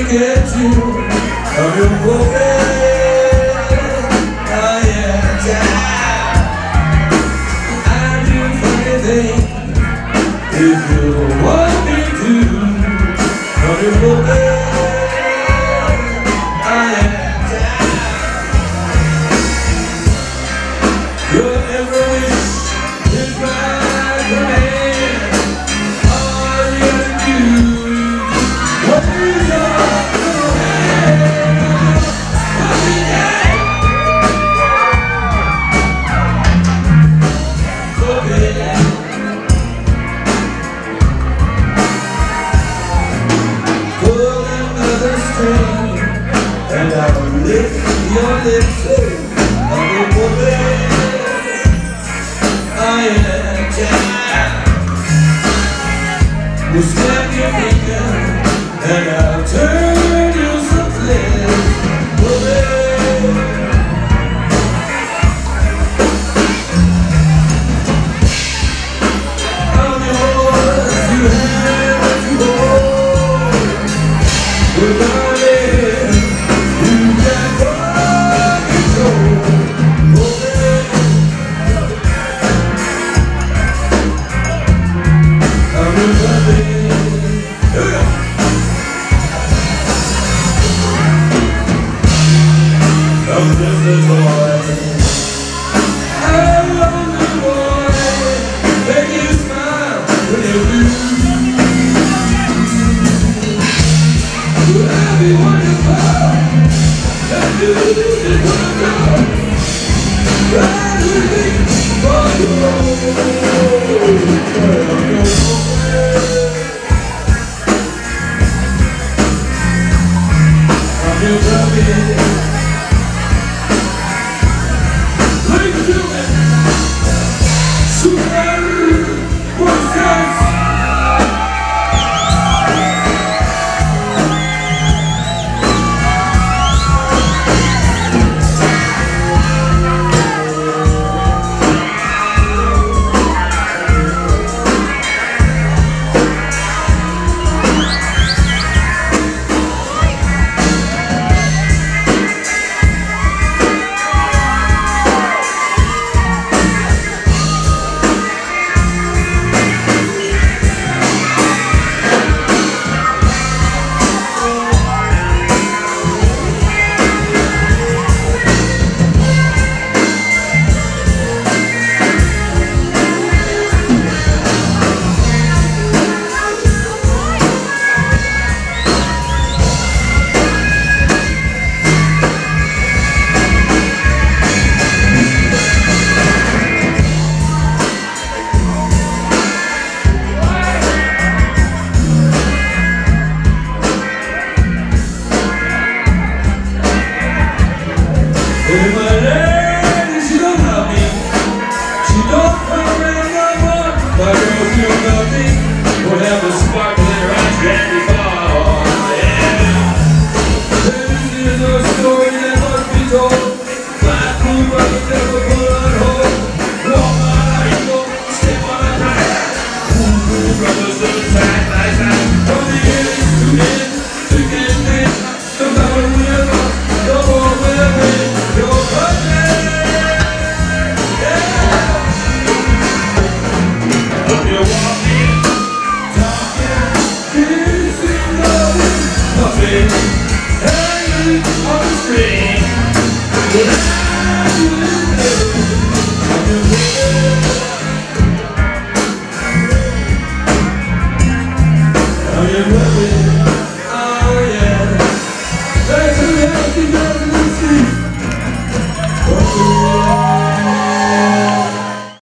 get you on your forehead. I am down. I'll do anything if you want me to. On your forehead, I am down. Your every wish is my command. All you gotta do is what is your command. I'll be there. Okay. Pull another string and I will lick your lips on the forehead. I am down. We'll snap your finger and I'll turn you someplace. I'm yours, you have what you hold. But darling, you got full control. I'm your puppy. I'm just a boy. I'm only boy. Make you smile when you lose. Will I be wonderful? And you is wonderful. Ride with me for the road. I'm your puppy.